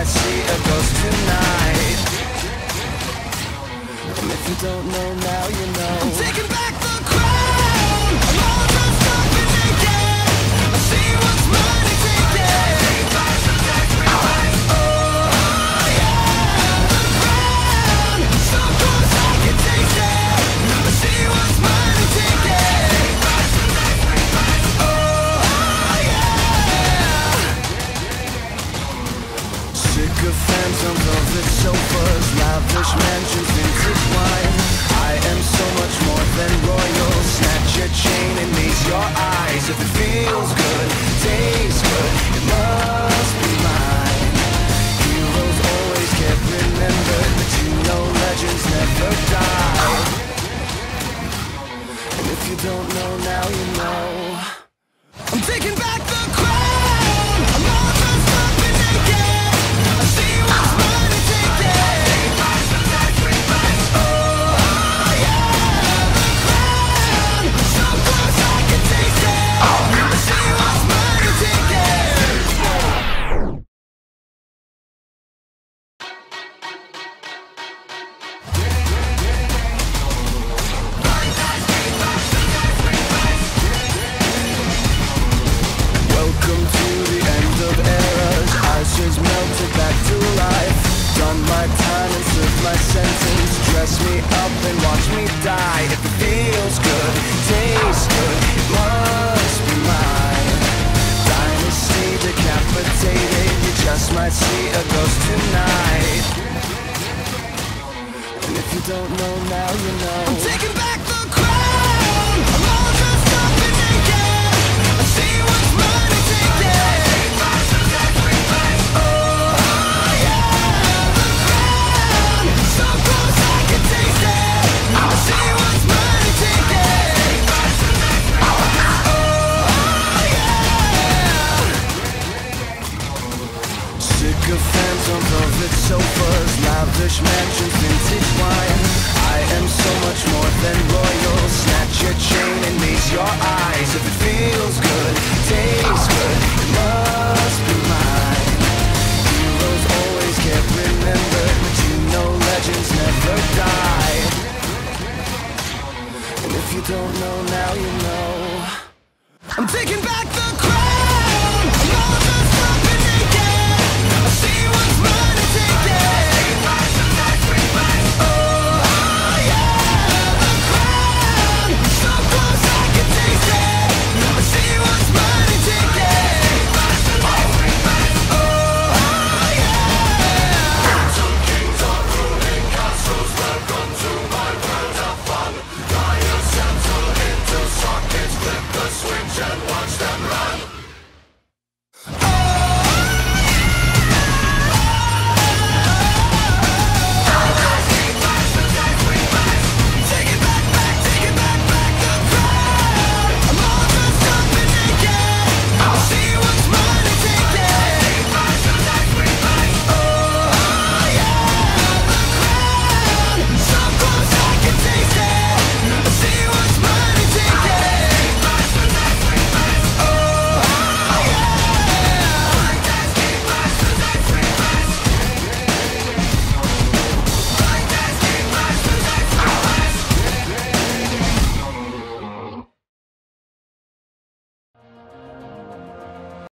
might see a ghost tonight. And if you don't know now, you know. I'm taking back the crown. I'm all dressed up and naked. I see what's mine and take it. Oh yeah, the crown. So close I can taste it. I see what's mine and take it. Oh yeah. Sycophants on velvet sofas, lavish mansions, vintage wine. I am so much more than royal. Snatch your chain and meet your eyes. If it feels good, tastes good, it must be mine. Heroes always get remembered, but you know legends never die. And if you don't know now, you know. I'm taking back the crown. I'm all dressed up and naked. I see what's mine and take it. Oh yeah, the crown. So close I can taste it. I see what's mine and take it. Welcome to the end of eras. Ashes melted back to life. Done my time and served my sentence. Dress me up and watch me die. If it feels good, tastes good, it must be mine. Dynasty decapitated. You just might see a ghost tonight. And if you don't know now, you know. I'm taking back the crown. I'm all dressed up and naked. I see what's mine and take it. Oh yeah, the crown. So close I can taste it. I see what's mine and take it. Oh yeah. Sycophants on velvet sofas, lavish mansions, vintage wine. I am so much more than royal. Snatch your chain and meet your eyes. If it feels good, tastes good, it must be mine.